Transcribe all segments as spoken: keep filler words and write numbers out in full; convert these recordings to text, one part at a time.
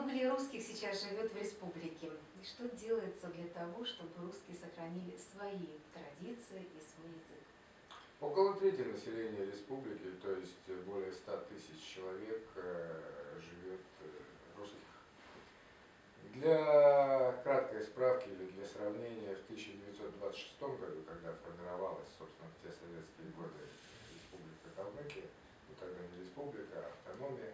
Много ли русских сейчас живет в республике? И что делается для того, чтобы русские сохранили свои традиции и свой язык? Около трети населения республики, то есть более ста тысяч человек, живет русских. Для краткой справки или для сравнения, в тысяча девятьсот двадцать шестом году, когда формировалась, собственно, в те советские годы Республика Калмыкия, ну тогда не республика, а автономия,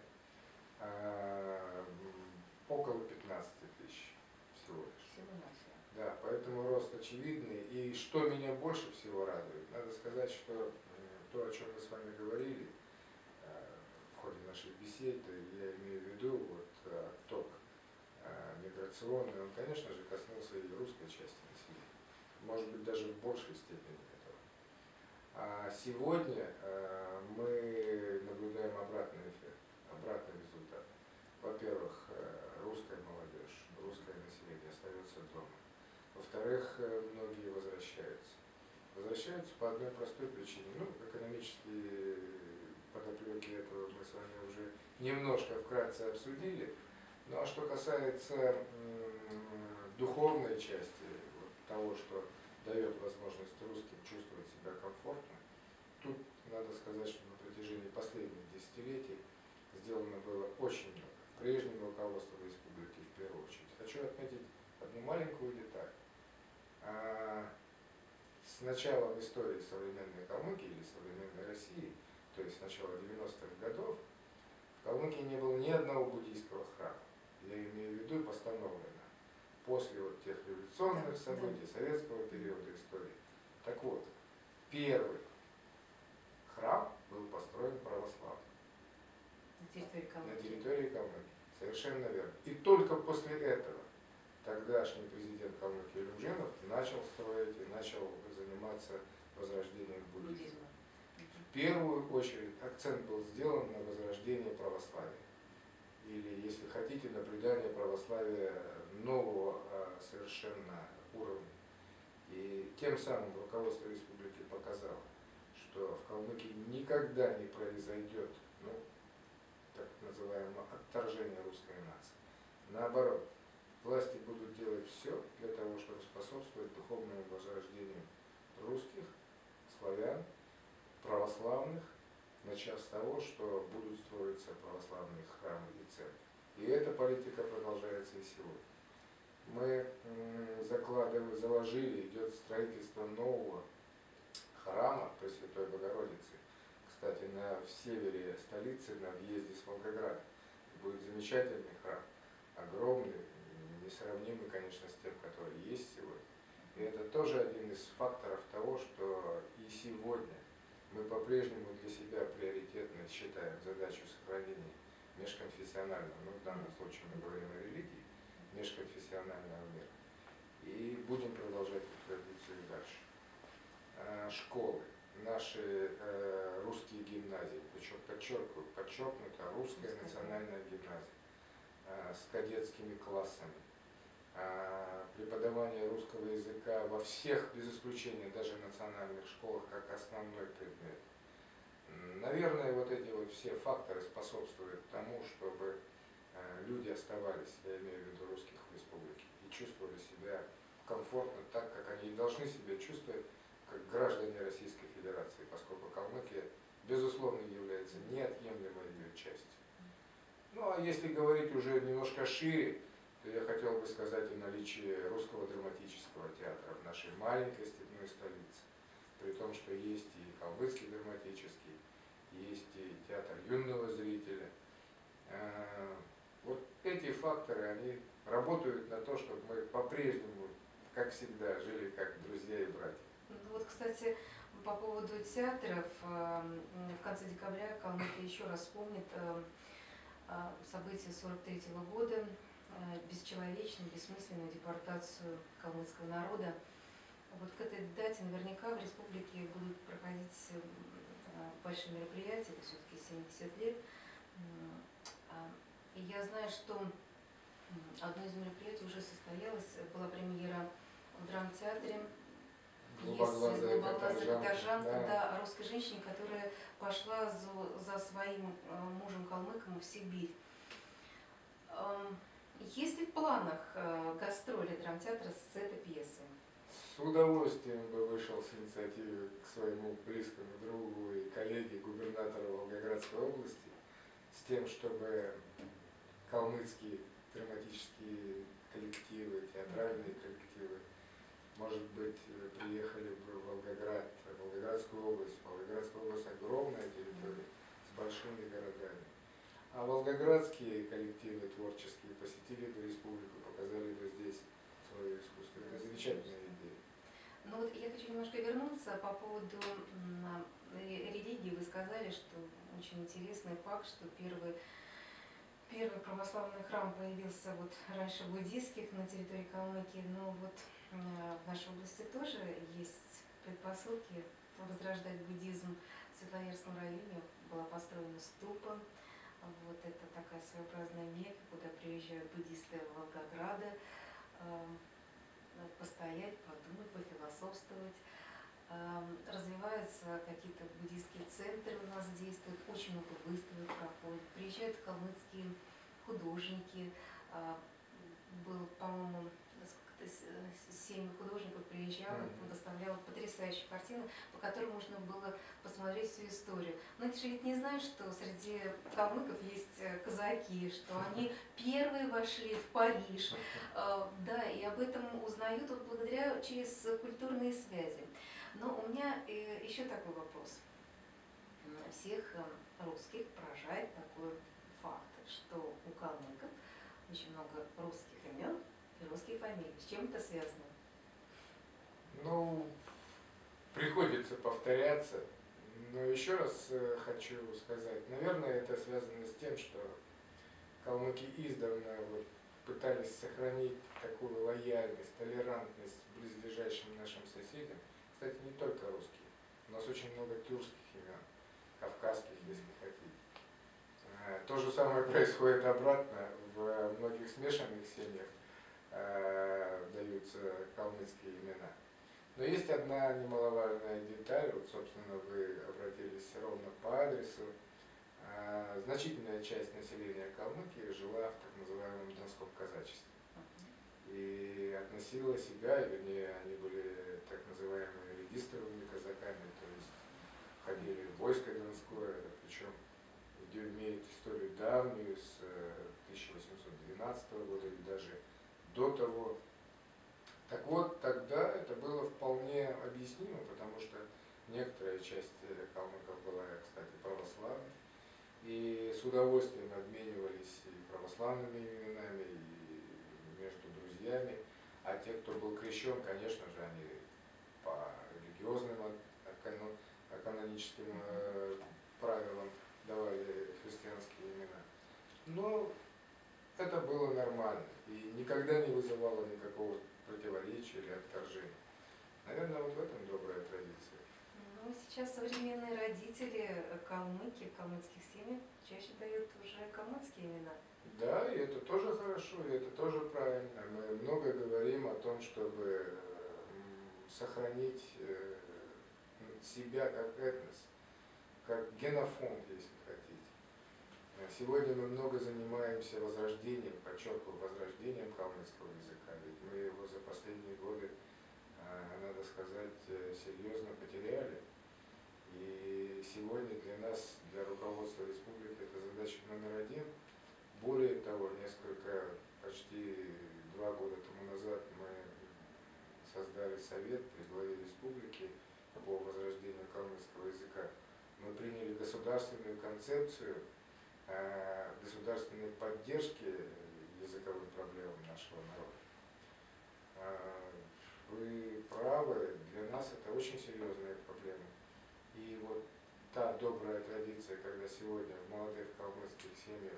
около пятнадцати тысяч всего лишь. Всего-навсего. Да, поэтому рост очевидный. И что меня больше всего радует, надо сказать, что то, о чем мы с вами говорили в ходе нашей беседы, я имею в виду вот отток миграционный, он, конечно же, коснулся и русской части населения, может быть, даже в большей степени этого. А сегодня мы наблюдаем обратный эффект, обратный результат. Во-первых, русская молодежь, русское население остается дома. Во-вторых, многие возвращаются. Возвращаются по одной простой причине. Ну, экономические подоплеки этого мы с вами уже немножко вкратце обсудили. Ну а что касается духовной части, вот, того, что дает возможность русским чувствовать себя комфортно, тут надо сказать, что на протяжении последних десятилетий сделано было очень много. Прежним руководством республики в первую очередь. Хочу отметить одну маленькую деталь. С начала истории современной Калмыкии или современной России, то есть с начала девяностых годов, в Калмыкии не было ни одного буддийского храма. Я имею в виду постановлено после вот тех революционных событий, советского периода истории. Так вот, первый храм был построен православным. На территории Калмыкии. На территории Калмыкии. Совершенно верно. И только после этого тогдашний президент Калмыкии Люмжинов начал строить и начал заниматься возрождением буддизма. В первую очередь акцент был сделан на возрождение православия. Или, если хотите, на придание православия нового совершенно уровня. И тем самым руководство республики показало, что в Калмыкии никогда не произойдет, ну, так называемое отторжение русской нации. Наоборот, власти будут делать все для того, чтобы способствовать духовному возрождению русских, славян, православных, начав с того, что будут строиться православные храмы и церкви. И эта политика продолжается и сегодня. Мы закладывали, заложили, идет строительство нового храма Пресвятой Богородицы. Кстати, на в севере столицы, на въезде с Волгограда, будет замечательный храм, огромный, несравнимый, конечно, с тем, который есть сегодня. И это тоже один из факторов того, что и сегодня мы по-прежнему для себя приоритетно считаем задачу сохранения межконфессионального, ну в данном случае мы говорим о религии, межконфессионального мира. И будем продолжать эту традицию и дальше. Школы, наши э, русские гимназии, причем подчеркиваю, подчеркнута русская национальная гимназия э, с кадетскими классами, э, преподавание русского языка во всех, без исключения, даже национальных школах, как основной предмет. Наверное, вот эти вот все факторы способствуют тому, чтобы э, люди оставались, я имею в виду русских в республике, и чувствовали себя комфортно так, как они и должны себя чувствовать, как граждане Российской Федерации, поскольку Калмыкия, безусловно, является неотъемлемой ее частью. Ну а если говорить уже немножко шире, то я хотел бы сказать о наличии русского драматического театра в нашей маленькой степной столице. При том, что есть и калмыцкий драматический, есть и театр юного зрителя. Вот эти факторы, они работают на то, чтобы мы по-прежнему, как всегда, жили как друзья и братья. Вот, кстати, по поводу театров, в конце декабря Калмыкия еще раз вспомнит события сорок третьего года, бесчеловечную, бессмысленную депортацию калмыцкого народа. Вот к этой дате наверняка в республике будут проходить большие мероприятия, это все-таки семьдесят лет. И я знаю, что одно из мероприятий уже состоялось, была премьера в драмтеатре. Глубоглазая каторжанка, да. Да, о русской женщине, которая пошла за, за своим мужем калмыком в Сибирь. Есть ли в планах э, гастроли драмтеатра с этой пьесой? С удовольствием бы вышел с инициативы к своему близкому другу и коллеге губернатору Волгоградской области с тем, чтобы калмыцкие драматические коллективы, театральные коллективы, может быть, приехали бы в Волгоград, в Волгоградскую область. Волгоградская область огромная территория с большими городами. А волгоградские коллективы творческие посетили бы республику, показали бы здесь свое искусство. Это замечательная идея. Ну вот я хочу немножко вернуться по поводу м, религии. Вы сказали, что очень интересный факт, что первый, первый православный храм появился вот раньше буддийских на территории Калмыкии, но вот э, в нашей области тоже есть предпосылки возрождать буддизм. В Светлоярском районе была построена ступа. Вот это такая своеобразная мекка, куда приезжают буддисты Волгограда, э, постоять, подумать, пофилософствовать. Э, развиваются какие-то буддийские центры у нас действуют, очень много выставок проходит. Приезжают калмыцкие художники. Э, был, по-моему, семь художников приезжало, Mm-hmm. доставляло потрясающие картины, по которым можно было посмотреть всю историю. Но эти же ведь не знают, что среди калмыков есть казаки, что они первые вошли в Париж. Да, и об этом узнают вот благодаря через культурные связи. Но у меня еще такой вопрос. Всех русских поражает такой факт, что у калмыков очень много русских имен и русских фамилий. С чем это связано? Ну, приходится повторяться, но еще раз хочу сказать, наверное, это связано с тем, что калмыки издавна вот пытались сохранить такую лояльность, толерантность к близлежащим нашим соседям. Кстати, не только русские, у нас очень много тюркских имен, кавказских, если хотите. То же самое происходит обратно, в многих смешанных семьях даются калмыцкие имена. Но есть одна немаловажная деталь, вот, собственно, вы обратились ровно по адресу. А, значительная часть населения Калмыкии жила в так называемом донском казачестве. И относила себя, вернее, они были так называемыми регистровыми казаками, то есть входили в войско донское, причем имеет историю давнюю, с тысяча восемьсот двенадцатого года или даже до того. Так вот, тогда это было вполне объяснимо, потому что некоторая часть калмыков была, кстати, православной, и с удовольствием обменивались и православными именами, и между друзьями. А те, кто был крещен, конечно же, они по религиозным, каноническим правилам давали христианские имена. Но это было нормально и никогда не вызывало никакого противоречия или отторжения. Наверное, вот в этом добрая традиция. Ну, сейчас современные родители калмыки в калмыцких семьях чаще дают уже калмыцкие имена. Да, и это тоже хорошо, и это тоже правильно. Мы много говорим о том, чтобы сохранить себя как этнос, как генофонд, если хотите. Сегодня мы много занимаемся возрождением, подчеркиваю, возрождением калмыцкого языка, ведь мы его за последние годы, надо сказать, серьезно потеряли. И сегодня для нас, для руководства республики, это задача номер один. Более того, несколько, почти два года тому назад мы создали совет при главе республики по возрождению калмыцкого языка. Мы приняли государственную концепцию государственной поддержки языковым проблемам нашего народа. Вы правы, для нас это очень серьезная проблема. И вот та добрая традиция, когда сегодня в молодых калмыцких семьях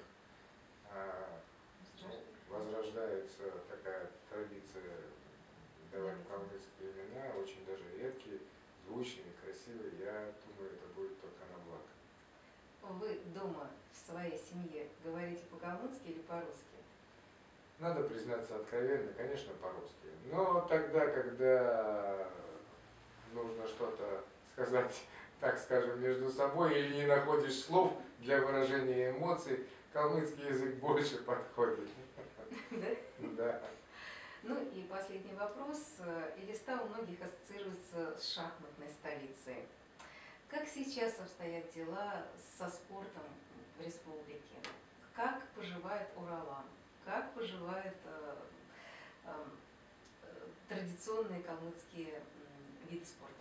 возрождается такая традиция давать калмыцкие имена, очень даже редкие, звучные, красивые, я думаю, это будет только на благо. Вы дома в своей семье говорите по-калмыцки или по-русски? Надо признаться откровенно, конечно, по-русски. Но тогда, когда нужно что-то сказать, так скажем, между собой, или не находишь слов для выражения эмоций, калмыцкий язык больше подходит. Да? Да. Ну и последний вопрос. Элиста у многих ассоциируется с шахматной столицей. Как сейчас обстоят дела со спортом в республике? Как поживает Уралан? Как поживают э, э, традиционные калмыцкие виды спорта?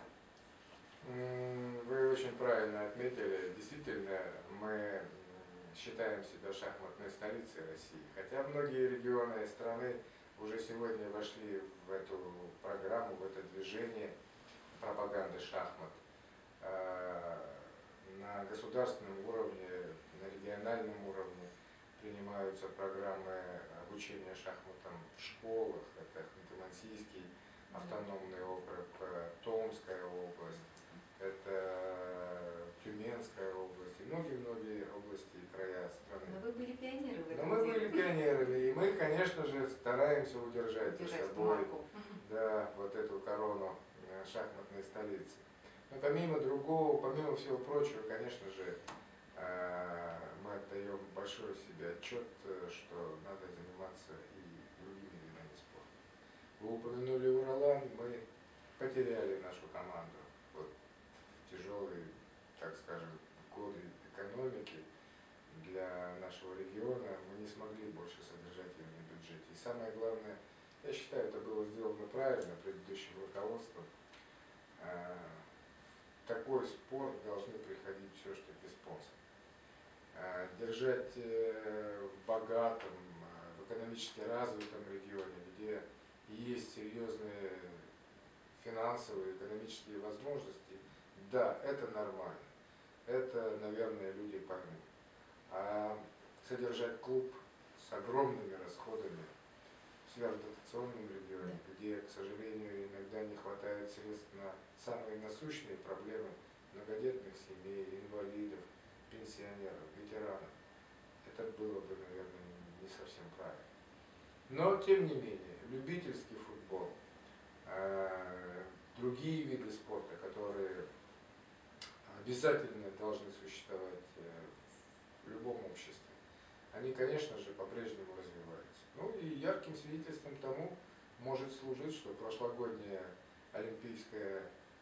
Вы очень правильно отметили. Действительно, мы считаем себя шахматной столицей России. Хотя многие регионы страны уже сегодня вошли в эту программу, в это движение пропаганды шахмат. На государственном уровне, на региональном уровне принимаются программы обучения шахматам в школах. Это Ханты-Мансийский автономный округ, Томская область, это Тюменская область и многие-многие области и края страны. Но вы были пионеры в этом Но мы деле. были пионерами, и мы, конечно же, стараемся удержать, Удержать за собой марку. да, вот эту корону шахматной столицы. Но помимо другого, помимо всего прочего, конечно же, мы отдаем большой себе отчет, что надо заниматься и другими видами спорта. Вы упомянули Уралан, мы потеряли нашу команду. Вот тяжелые, так скажем, годы экономики для нашего региона мы не смогли больше содержать ее на бюджете. И самое главное, я считаю, это было сделано правильно предыдущим руководством. В такой спорт должны приходить все-таки спонсоры. Держать в богатом, в экономически развитом регионе, где есть серьезные финансовые, экономические возможности, да, это нормально. Это, наверное, люди поймут. А содержать клуб с огромными расходами в сверхдотационном регионе, где, к сожалению, иногда не хватает средств на самые насущные проблемы многодетных семей, инвалидов, пенсионеров, ветеранов, это было бы, наверное, не совсем правильно. Но, тем не менее, любительский футбол, другие виды спорта, которые обязательно должны существовать в любом обществе, они, конечно же, по-прежнему развиваются. Ну и ярким свидетельством тому может служить, что прошлогодняя олимпийская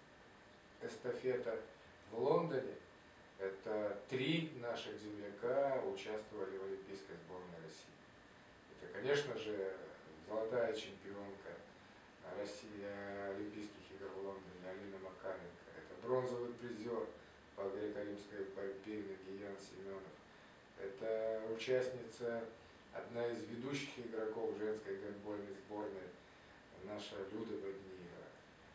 эстафета в Лондоне, это три наших земляка участвовали в олимпийской сборной России. Это, конечно же, золотая чемпионка России Олимпийских игр в Лондоне Алина Макаренко. Это бронзовый призер по греко-римской борьбе Нагиян Семенов. Это участница, одна из ведущих игроков женской гандбольной сборной, наша Люда Бадниева.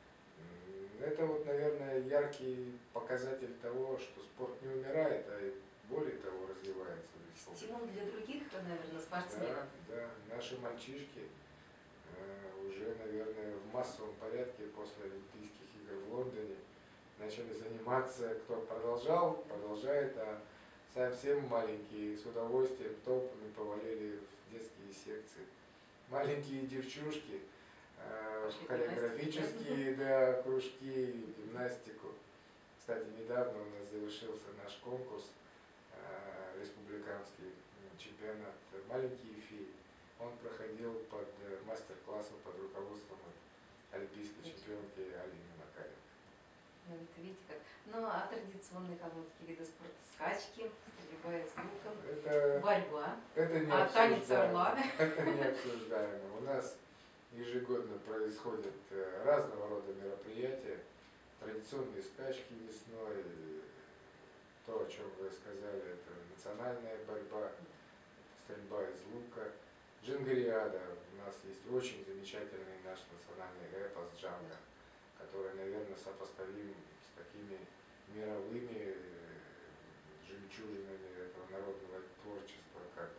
Это вот, наверное, яркий показатель того, что спорт не умирает, а и более того развивается в республике. Стимул для других, наверное, спортсменов. Да, да, наши мальчишки э, уже, наверное, в массовом порядке после Олимпийских игр в Лондоне начали заниматься, кто продолжал, продолжает, а совсем маленькие с удовольствием толпами повалили в детские секции. Маленькие девчушки, э, хореографические да, кружки, гимнастику. Кстати, недавно у нас завершился наш конкурс, э, республиканский чемпионат «Маленькие феи». Он проходил под э, мастер-классом под руководством олимпийской чемпионки Алины Макаренко. Ну, это видите как. Ну, а традиционные калмыцкие виды спорта — скачки, стрельба из лука, это, борьба, это не а танец орла. Это не обсуждаемо. У нас ежегодно происходят разного рода мероприятия, традиционные скачки весной, то, о чем вы сказали, это национальная борьба, стрельба из лука, джангариада. У нас есть очень замечательный наш национальный эпос «Джанга», который, наверное, сопоставим с такими мировыми жемчужинами этого народного творчества, как,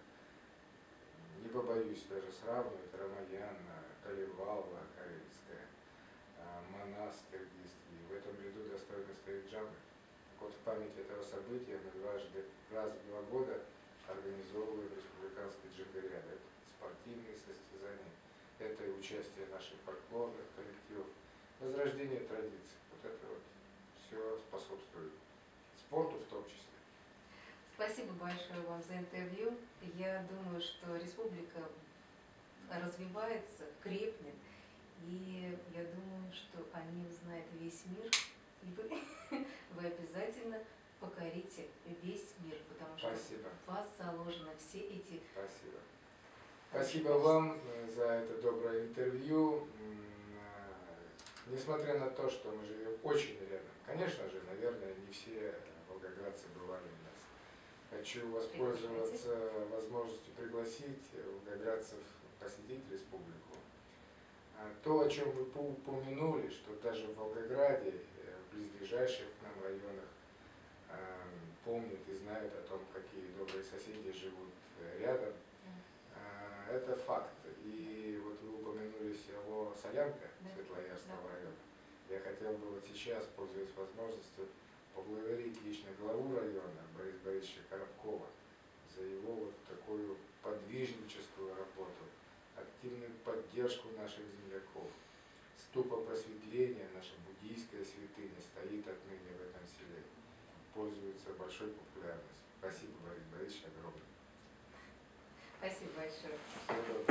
не побоюсь даже сравнивать, Рамаян, Калевалова, Карельская, Манас, киргизский. В этом ряду достойно стоит Джанга. Так вот, в память этого события мы дважды, раз в два года организовываем республиканский джангариад. Это спортивные состязания, это и участие наших фольклорных коллективов, возрождение традиций. Вот это вот все способствует спорту в том числе. Спасибо большое вам за интервью. Я думаю, что республика развивается, крепнет. И я думаю, что они узнают весь мир. И вы, вы обязательно покорите весь мир, потому что Спасибо. в вас заложены все эти... Спасибо. Спасибо вам за это доброе интервью. Несмотря на то, что мы живем очень рядом, конечно же, наверное, не все волгоградцы бывали у нас. Хочу воспользоваться возможностью пригласить волгоградцев посетить республику. То, о чем вы упомянули, что даже в Волгограде, в близлежащих к нам районах, помнят и знают о том, какие добрые соседи живут рядом, это факт. И вот вы упомянули село Солянка, да, Светлоярского да. района. Я хотел бы вот сейчас, пользуясь возможностью, поблагодарить лично главу района Бориса Борисовича Коробкова за его вот такую подвижническую работу, активную поддержку наших земляков. Ступа просветления, наша буддийская святыня, стоит отныне в этом селе, пользуется большой популярностью. Спасибо, Борис Борисович, огромное. Спасибо большое. Всего доброго.